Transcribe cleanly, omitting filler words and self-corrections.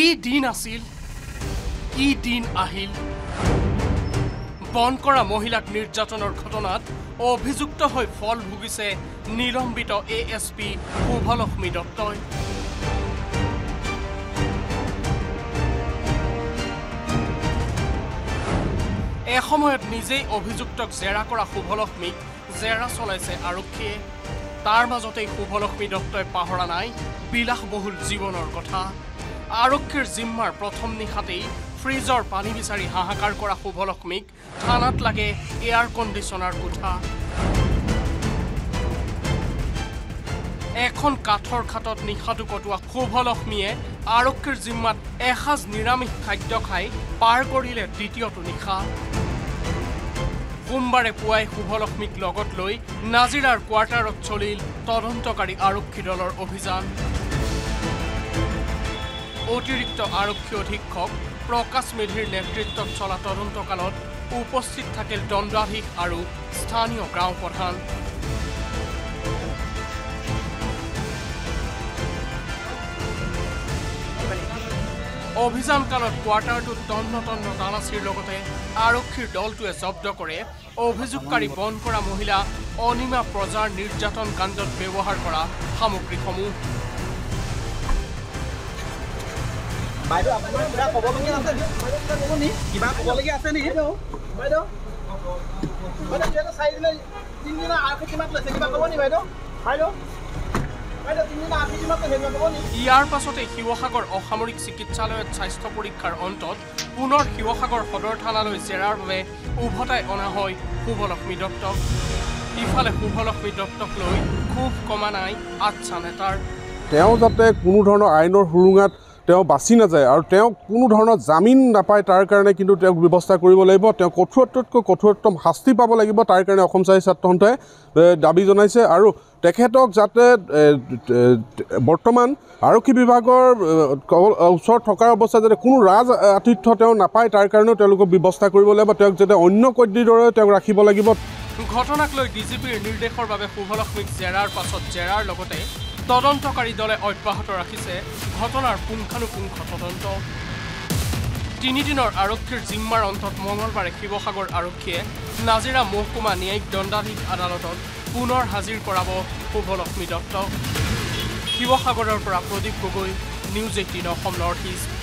কি দিন আছিল কি দিন আহিল বনকৰা মহিলাক নিৰ্যাতনৰ ঘটনাত অভিযুক্ত হৈ ফল ভুগিছে নিলম্বিত ASP সুভলক্ষ্মী দত্তই এসময়ত নিজেই অভিযুক্তক জেৰা কৰা সুভলক্ষ্মীক জেৰা চলাইছে আৰক্ষীয়ে তাৰ মাজতে সুভলক্ষ্মী দত্তই পাহৰা নাই বিলাসবহুল জীৱনৰ কথা আৰক্ষীৰ জিম্মাৰ প্ৰথম নিশাতেই ফ্ৰিজৰ পানী বিচাৰি হাহাকাৰ কৰা সুভলক্ষ্মীক থানাত লাগে এয়াৰ কণ্ডিচনাৰ কোঠা এখন কাঠৰ খাটত নিশাটো কটোৱা সুভলক্ষ্মীয়ে আৰক্ষীৰ জিম্মাত এসাজ নিৰামিষ খাদ্য খাই পাৰ কৰিলে দ্বিতীয়টো নিশা সোমবাৰে পুৱাই সুভলক্ষ্মীক লগত লৈ নাজিৰাৰ কোৱাৰ্টাৰত চলিল তদন্তকাৰী আৰক্ষী দলৰ অভিযান অতিৰিক্ত আৰক্ষী অধীক্ষক প্ৰকাশ মেধিৰ নেতৃত্বত চলা তদন্তকালত উপস্থিত থাকিল দণ্ডাধীশ আৰু স্থানীয় গাঁও প্ৰধান অভিযানকালত কোৱাৰ্টাৰটোত তন্ন তন্ন তালাচীৰ লগতে আৰক্ষীৰ দলটোৱে জব্দ কৰে অভিযোগকাৰী বনকৰা মহিলা অনিমা প্ৰজাৰ নিৰ্যাতন কাণ্ডত ব্যৱহাৰ কৰা সামগ্ৰীসমূহ বাইদেউ আপোনাৰ কিবা ক'বলগীয়া আছে নি কিবা ক'বলগীয়া আছে নেকি বাইদেউ বাইদেউ চাই দিলে তিনিদিনা আৰক্ষী কিমান লৈছে কিবা ক'ব নি বাইদেউ বাইদেউ ইয়াৰ পাছতে শিৱসাগৰ অসামৰিক চিকিৎসালয়ত স্বাস্থ্য পৰীক্ষাৰ অন্তত পুনৰ শিৱসাগৰ সদৰ থানালৈ জেৰাৰ বাবে উভতাই অনা হয় সুভলক্ষ্মী দত্তক ইফালে সুভলক্ষ্মী দত্তক লৈ খুব কমা নাই আচ্ছা নেতাৰ তেওঁ যাতে কোনো ধৰণৰ আইনৰ সুৰুঙাত তেওঁ বাছি নাযায় আৰু তেওঁ কোনো ধৰণৰ জামিন নাপায় তাৰ কাৰণে কিন্তু তেওঁক ব্যৱস্থা কৰিব লাগিব তেওঁ কঠোৰতকৈ কঠোৰতম শাস্তি পাব লাগিব তাৰ কাৰণে অসম চাহী ছাত্ৰ সন্থাই দাবী জনাইছে আৰু তেখেতক যাতে বৰ্তমান আৰক্ষী বিভাগৰ ওচৰত থকাৰ অৱস্থাত যাতে কোনো ৰাজ আতিথ্য তেওঁ নাপায় তাৰ কাৰণেও তেওঁলোকক ব্যৱস্থা কৰিব লাগিব তেওঁক যাতে অন্য কৰ্মীৰ দৰে তেওঁক ৰাখিব লাগিব ঘটনাক লৈ ডিজিপিৰ নিৰ্দেশৰ বাবে সুভলক্ষ্মীক জেৰাৰ পাছত জেৰাৰ লগতে তদন্তকাৰী দলে অব্যাহত ৰাখিছে ঘটনাৰ পুংখানুপুংখ তদন্ত তিনিদিনৰ আৰক্ষীৰ জিম্মাৰ অন্তত মঙলবাৰে শিৱসাগৰ আৰক্ষীয়ে নাজিৰা মহকুমা ন্যায়িক দণ্ডাধীশ আদালতত পুনৰ হাজিৰ কৰাব সুভলক্ষ্মী দত্তক শিৱসাগৰৰ পৰা Pradip Gogoi news 18 Assam north east